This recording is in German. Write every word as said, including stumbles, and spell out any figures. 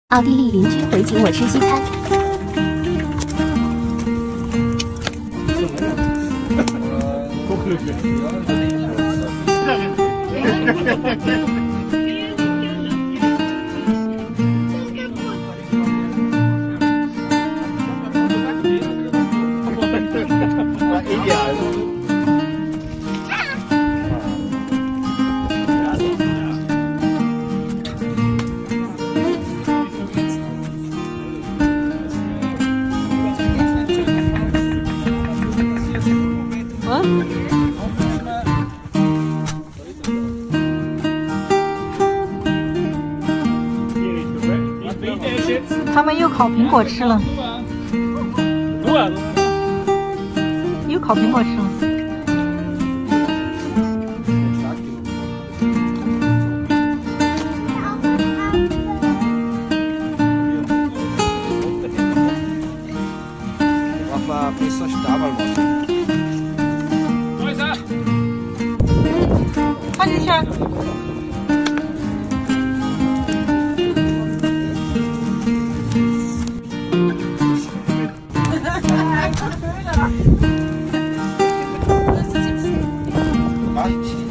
奥地利邻居回请我吃西餐。 他们又烤苹果吃了，又烤苹果吃了。放进去。 啊。